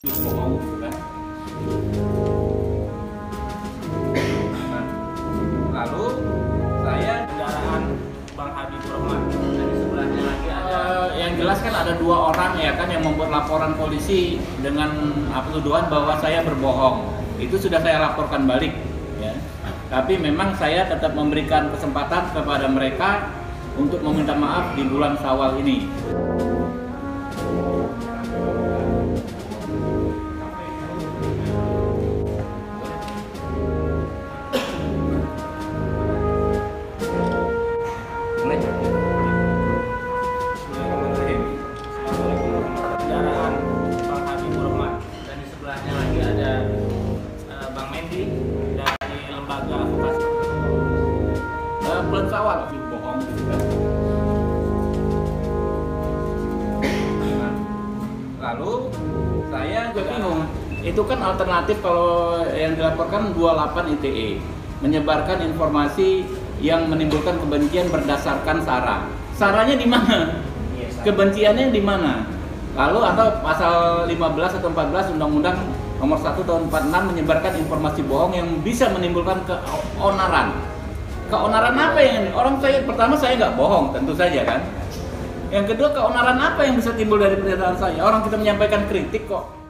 bohong gitu kan. Nah, lalu saya kendaraan Bang Habibur Rahman dan di sebelahnya lagi ada yang jelas kan ada dua orang ya kan yang membuat laporan polisi dengan tuduhan bahwa saya berbohong. Itu sudah saya laporkan balik ya. Tapi memang saya tetap memberikan kesempatan kepada mereka untuk meminta maaf di bulan Syawal ini. Kendaraan Bang Habibur Rahman dan di sebelahnya lagi ada Bang Mendy dari lembaga advokasi. Bulan Syawal bohong gitu kan. Nah, lalu saya juga bingung. Itu kan alternatif kalau yang dilaporkan 28 ITE menyebarkan informasi yang menimbulkan kebencian berdasarkan sara. Saranya di mana? Kebenciannya di mana? Lalu atau pasal 15 atau 14 Undang-Undang Nomor 1 Tahun 46 menyebarkan informasi bohong yang bisa menimbulkan keonaran. Keonaran apa yang orang saya pertama saya nggak bohong tentu saja kan. Yang kedua keonaran apa yang bisa timbul dari pernyataan saya? Orang kita menyampaikan kritik kok